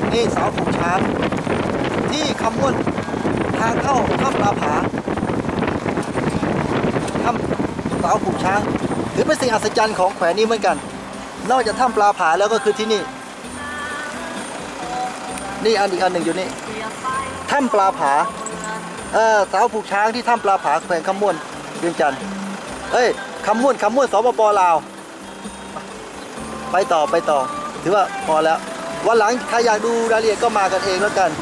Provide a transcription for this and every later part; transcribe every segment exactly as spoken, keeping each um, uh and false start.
นี่เสาผูกช้างที่คำม่วนทางเข้าถ้ำปลาผาถ้ำเสาผูกช้างถือเป็นสิ่งอัศจรรย์ของแขวนนี้เหมือนกันนอกจากถ้ำปลาผาแล้วก็คือที่นี่นี่อันอีกอันหนึ่งอยู่นี่ถ้ำปลาผาเออเสาผูกช้างที่ถ้ำปลาผาแขวงคำม่วนเวียงจันทร์เอ้ยคำม่วนคำม่วนสปป.ลาวไปต่อไปต่อถือว่าพอแล้ววันหลังใครอยากดูรายละเอียดก็มากันเองแล้วกัน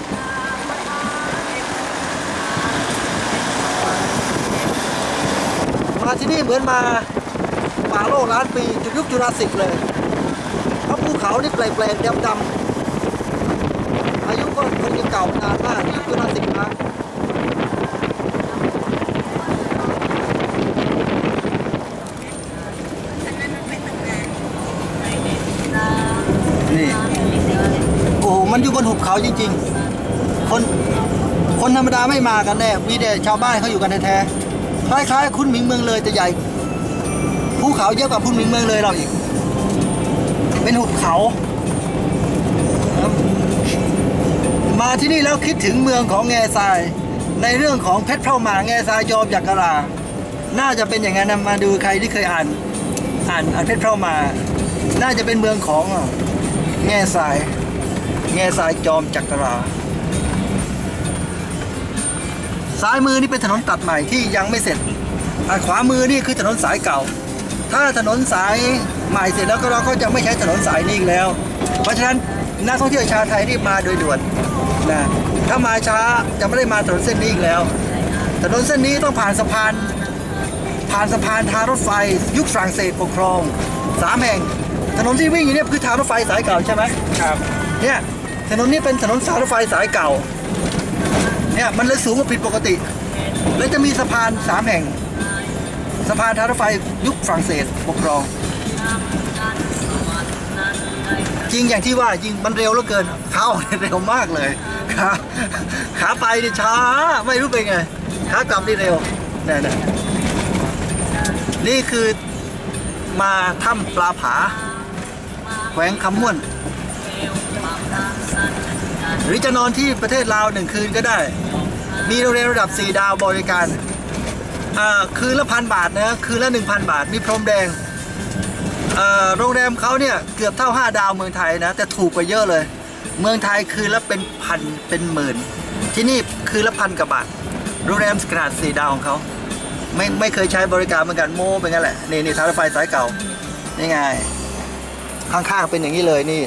มาที่นี่เหมือนมาป่าโลกล้านปีจุดยุคจุราสสิกเลยเพราะภูเขานี่แปลกๆดำๆอายุก็คงจะเก่านานมากยุคจุราสสิกนะนี่โอ้โหมันอยู่บนหุบเขาจริงๆคนคนธรรมดาไม่มากันแน่มีแต่ชาวบ้านเขาอยู่กันแท้ๆคล้ายๆคุณหมิงเมืองเลยแต่ใหญ่ภูเขาเยอะกว่าคุณหมิงเมืองเลยเราอีกเป็นหุบเขามาที่นี่แล้วคิดถึงเมืองของแง่ทรายในเรื่องของเพชรเผ่าหมาแง่ทรายยอมยักษ์ราน่าจะเป็นอย่างนั้นนะมาดูใครที่เคยอ่านอ่านอ่านเพชรเผ่าหมาน่าจะเป็นเมืองของแง่ทรายแง่ทรายจอมจักราซ้ายมือนี่เป็นถนนตัดใหม่ที่ยังไม่เสร็จขวามือนี่คือถนนสายเก่าถ้าถนนสายใหม่เสร็จแล้วก็เราก็จะไม่ใช้ถนนสายนี้อีกแล้วเพราะฉะนั้นนักท่องเที่ยวชาวไทยที่มาโดยด่วนนะถ้ามาช้าจะไม่ได้มาถนนเส้นนี้อีกแล้วถนนเส้นนี้ต้องผ่านสะพานผ่านสะพานทางรถไฟยุคฝรั่งเศสปกครองสามแห่งถนนที่วิ่งอยู่เนี่ยคือทางรถไฟสายเก่าใช่ไหมครับเนี่ยถนนนี้เป็นถนนสายรถไฟสายเก่าเนี่ยมันเลยสูงกว่าผิดปกติแล้วจะมีสะพานสามแห่งสะพานทางรถไฟยุคฝรั่งเศสปกครองจริงอย่างที่ว่าจริงมันเร็วเหลือเกินเข้าเร็วมากเลยขาขาไปนี่ช้าไม่รู้เป็นไงขากลับนี่เร็วนี่นี่นี่คือมาถ้ำปลาผาแขวงคำม่วนหรือจะนอนที่ประเทศลาวหนึ่งคืนก็ได้มีโรงแรมระดับสี่ดาวบริการคืนละพันบาทนะคืนละหนึ่งพันบาทมีพรมแดงโรงแรมเขาเนี่ยเกือบเท่าห้าดาวเมืองไทยนะแต่ถูกกว่าเยอะเลยเมืองไทยคืนละเป็นพันเป็นหมื่นที่นี่คืนละพันกว่าบาทโรงแรมขนาดสี่ดาวของเขาไม่ไม่เคยใช้บริการเหมือนกันโม้เป็นงั้นแหละนี่นี่ทางรถไฟสายเก่านี่ไงข้างๆเป็นอย่างนี้เลยนี่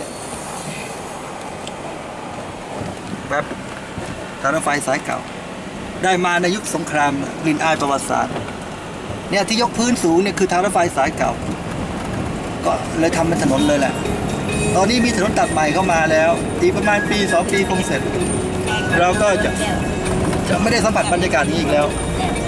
แบบทางรถไฟสายเก่าได้มาในยุคสงครามกลิ่นอายประวัติศาสตร์เนี่ยที่ยกพื้นสูงเนี่ยคือทางรถไฟสายเก่าก็เลยทำเป็นถนนเลยแหละตอนนี้มีถนนตัดใหม่เข้ามาแล้วอีกประมาณปีสองปีคงเสร็จเราก็จะจะไม่ได้สัมผัสบรรยากาศนี้อีกแล้ว